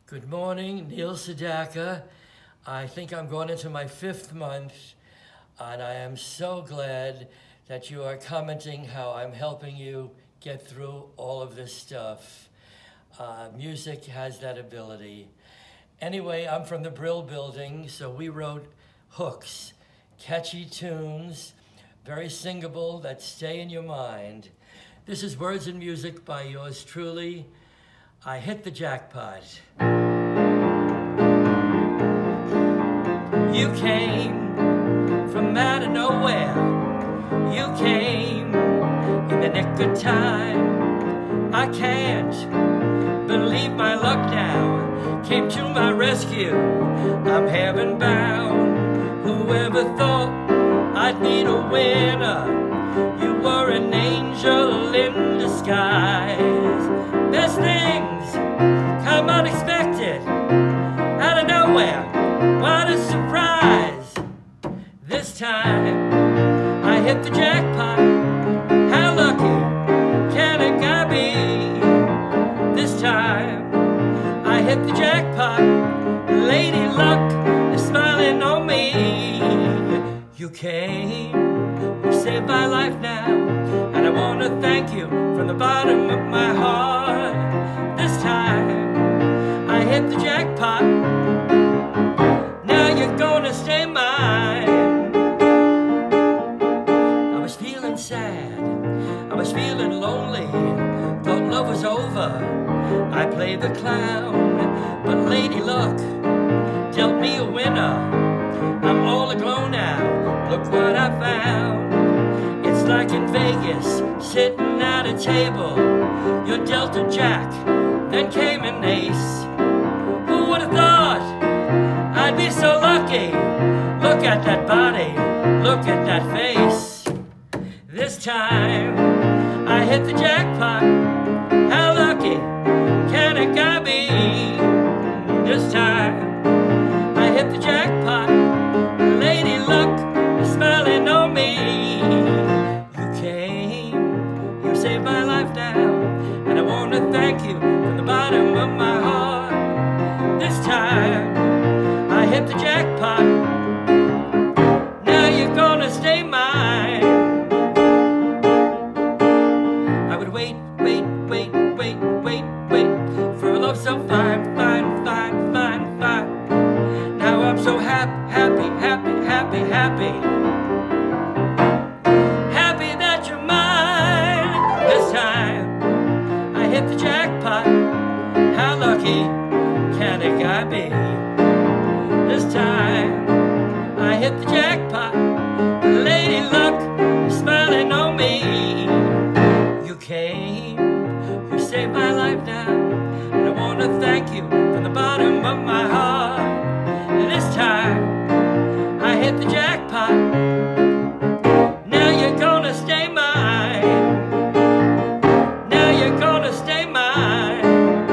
Good morning, Neil Sedaka. I think I'm going into my 5th month, and I am so glad that you are commenting how I'm helping you get through all of this stuff. Music has that ability. Anyway, I'm from the Brill Building, so we wrote hooks, catchy tunes, very singable that stay in your mind. This is Words and Music by yours truly. I hit the jackpot. You came from out of nowhere. You came in the nick of time. I can't believe my luck now came to my rescue. I'm heaven bound. Whoever thought I'd need a winner? You were an angel in disguise. Best things come unexpected, out of nowhere. What a surprise! This time I hit the jackpot. How lucky can a guy be? This time I hit the jackpot. Lady Luck is smiling on me. You came, you saved my life now, and I want to thank you from the bottom of my heart. This time I hit the jackpot. Now you're gonna stay mine. I was feeling sad, I was feeling lonely, thought love was over. I played the clown, but Lady Luck dealt me a winner. I'm all aglow now, look what I found. It's like in Vegas, sitting at a table. You dealt a jack, then came an ace. Who would have thought I'd be so lucky? Look at that body, look at that face. This time I hit the jackpot. How lucky can a guy be? This time I hit the jackpot. Lady Luck is smiling on me. You came, you saved my life now, and I want to thank you from the bottom of my heart. This time I hit the jackpot. Now you're gonna stay mine. I would wait for a love so fine, fine, fine, fine, fine. Now I'm so happy that you're mine. This time I hit the jackpot. How lucky can a guy be? This time I hit the jackpot. Lady Luck is smiling on me. You came, you saved my life now, and I want to thank you from the bottom of my heart. This time I hit the jackpot. Now you're gonna stay mine. Now you're gonna stay mine.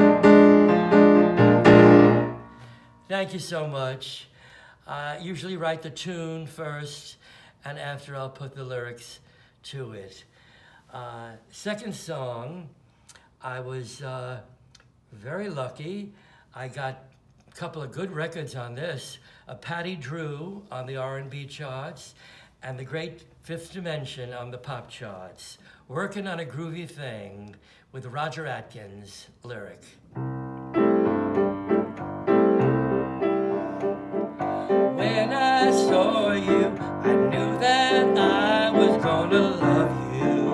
Thank you so much. I usually write the tune first, and after I'll put the lyrics to it. Second song, I was very lucky. I got a couple of good records on this. Patty Drew on the R&B charts, and the great Fifth Dimension on the pop charts. Working on a Groovy Thing with Roger Atkins lyric. When I saw you, I knew that I was gonna love you.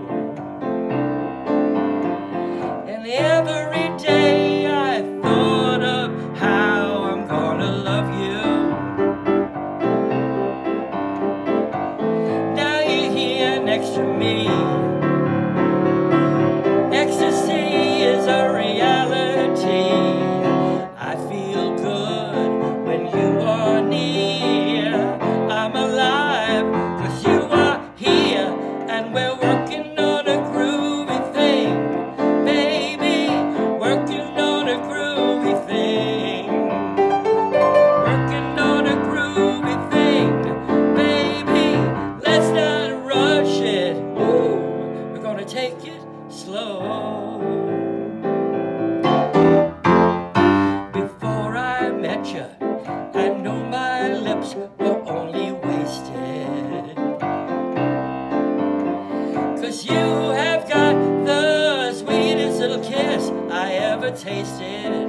And every day I thought of how I'm gonna love you. Now you're here next to me. Ecstasy is a reality. I feel good when you are near. I'm alive 'cause you are here, and we're working on a groovy thing, baby. Working on a groovy thing. Working on a groovy thing, baby. Let's not rush it. Ooh, we're gonna take it slow. it.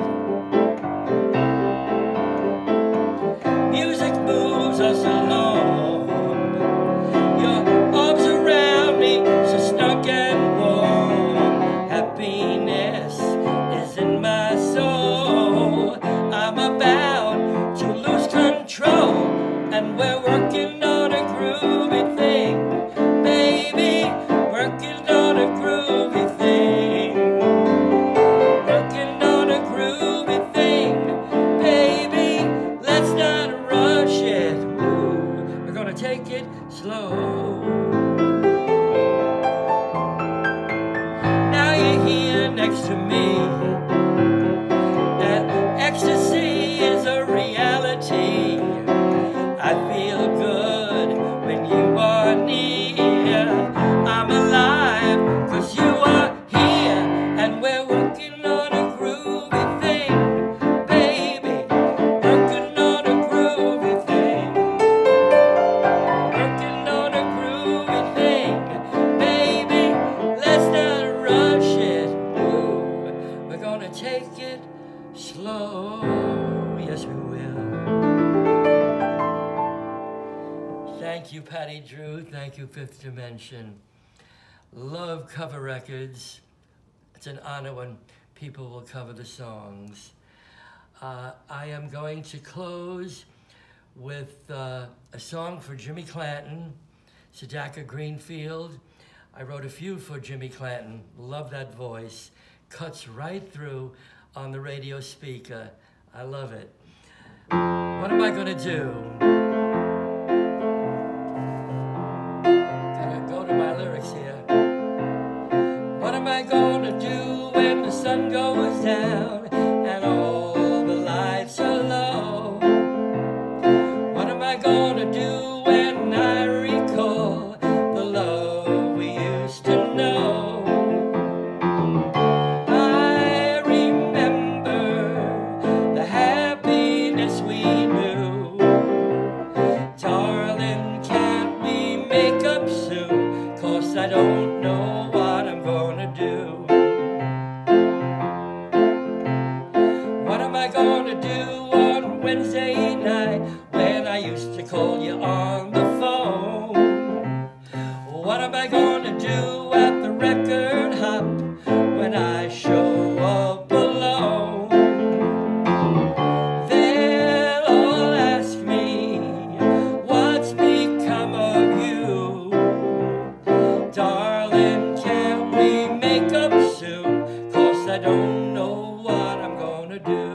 Music moves us along. Your arms around me, so snug and warm. Happiness is in my soul. I'm about to lose control, and we're working on a groovy thing. Baby, working on a groovy thing. Working on a groovy thing. Baby, let's not rush it. Ooh, we're gonna take it slow. Now you're here next to me. That ecstasy is a reality. I feel good when you are near. I'm alive 'cause you are here, and we're working on a groovy thing. Baby, working on a groovy thing. Working on a groovy thing. Baby, let's not rush it. Ooh, we're gonna take it slow. Yes, we will. Thank you, Patty Drew. Thank you, Fifth Dimension. Love cover records. It's an honor when people will cover the songs. I am going to close with a song for Jimmy Clanton, Sedaka Greenfield. I wrote a few for Jimmy Clanton. Love that voice. Cuts right through on the radio speaker. I love it. What am I gonna do? What am I gonna do when the sun goes down and all the lights are low? What am I gonna do when I recall the love we used to know? I remember the happiness we knew. Darling, can't we make up soon? 'Cause I don't know what I'm gonna do. What am I gonna do on Wednesday night when I used to call you on the phone? What am I gonna do at the record hop when I show up alone? They'll all ask me, what's become of you? Darling, can't we make up soon? 'Cause I don't know what I'm gonna do.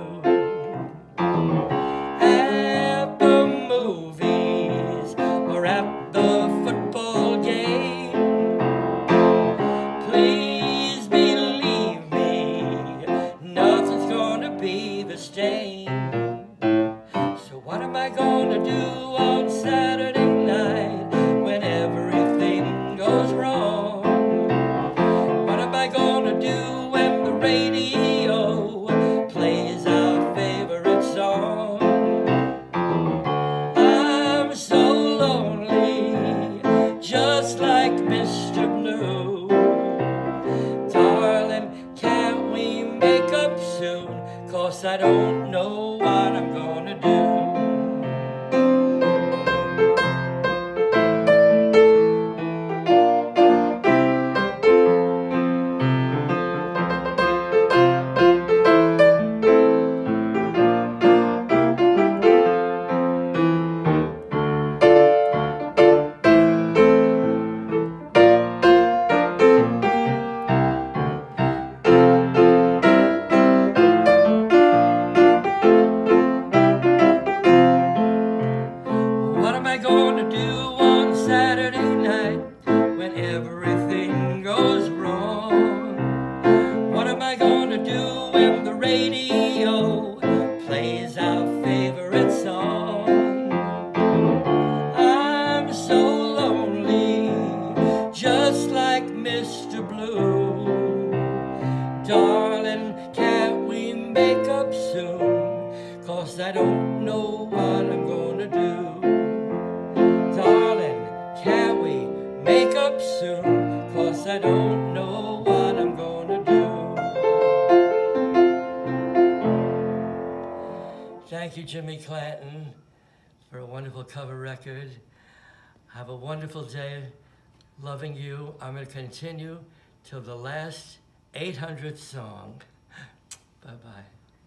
At the movies or at the football game, please believe me, nothing's gonna be the same. So what am I gonna do on Saturday night when everything goes wrong? What am I gonna do when the radio plays our favorite song? I'm so lonely, just like Mr. Blue. Darling, can't we make up soon? 'Cause I don't know what I'm gonna do. What am I gonna do on Saturday night when everything goes wrong? What am I gonna do when the radio plays our favorite song? I'm so lonely, just like Mr. Blue. Darling, can't we make up soon? 'Cause I don't know what I'm gonna do. Darling, can't we make up soon? 'Cause I don't know what I'm gonna do. Thank you, Jimmy Clanton, for a wonderful cover record. Have a wonderful day. Loving you. I'm going to continue till the last 800th song. Bye-bye.